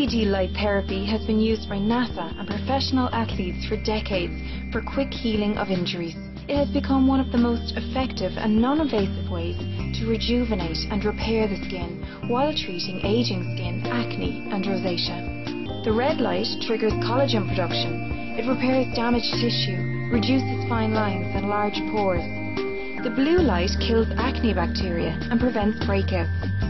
LED light therapy has been used by NASA and professional athletes for decades for quick healing of injuries. It has become one of the most effective and non-invasive ways to rejuvenate and repair the skin while treating aging skin, acne and rosacea. The red light triggers collagen production. It repairs damaged tissue, reduces fine lines and large pores. The blue light kills acne bacteria and prevents breakouts.